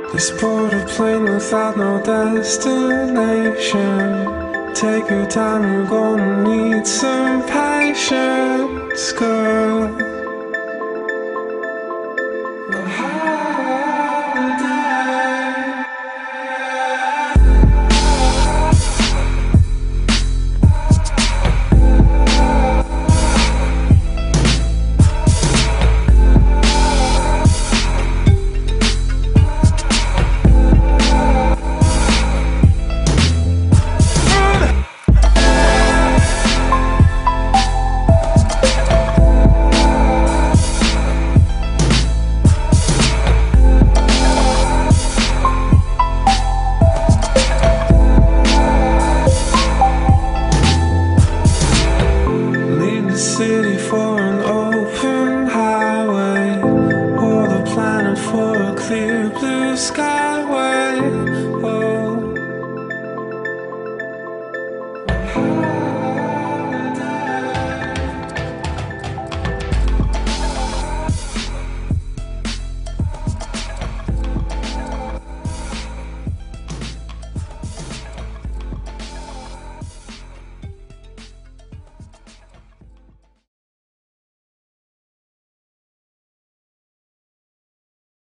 Let's board a plane without no destination. Take your time, you're gonna need some patience, girl. A holiday. City for an open highway, or the planet for a clear blue sky.